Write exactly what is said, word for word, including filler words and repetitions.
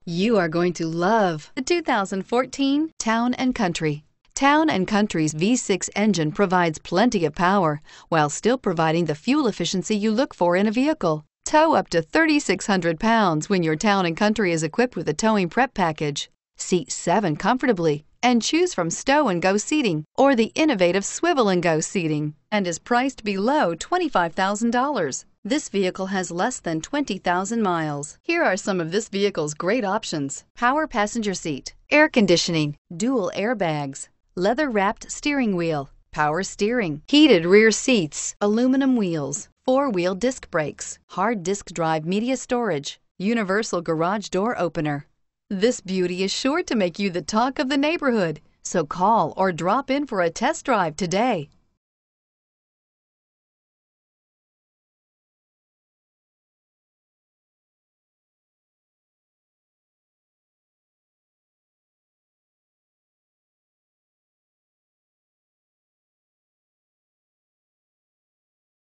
You are going to love the two thousand fourteen Town and Country. Town and Country's V six engine provides plenty of power while still providing the fuel efficiency you look for in a vehicle. Tow up to thirty-six hundred pounds when your Town and Country is equipped with a towing prep package. Seat seven comfortably and choose from stow and go seating or the innovative swivel and go seating, and is priced below twenty-five thousand dollars. This vehicle has less than twenty thousand miles. Here are some of this vehicle's great options: power passenger seat, air conditioning, dual airbags, leather-wrapped steering wheel, power steering, heated rear seats, aluminum wheels, four-wheel disc brakes, hard disk drive media storage, universal garage door opener. This beauty is sure to make you the talk of the neighborhood, so call or drop in for a test drive today.